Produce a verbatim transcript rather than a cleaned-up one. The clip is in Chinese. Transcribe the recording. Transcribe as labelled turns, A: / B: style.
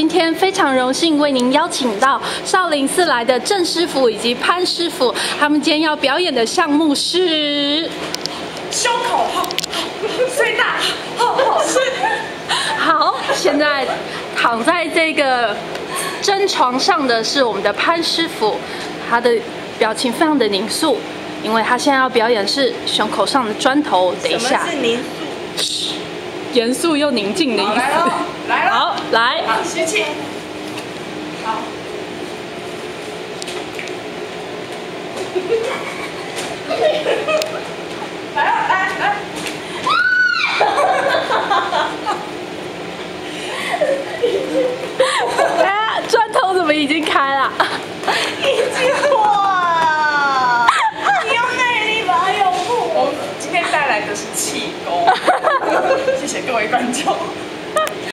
A: 今天非常荣幸为您邀请到少林寺来的郑师傅以及潘师傅，他们今天要表演的项目是
B: 胸口好，最大，好好睡。
A: 好，现在躺在这个真床上的是我们的潘师傅，他的表情非常的凝肃，因为他现在要表演是胸口上的砖头。等一下，
B: 什么是凝
A: 肃？严肃又宁静的意思。
B: 来喽，来喽。
A: 好，来。
B: 好，吸气。好。来了，来来。
A: 哎，砖头怎么已经开了？
B: 已经哇！你有魅力吧，有不？我今天带来的是气功。谢谢各位观众。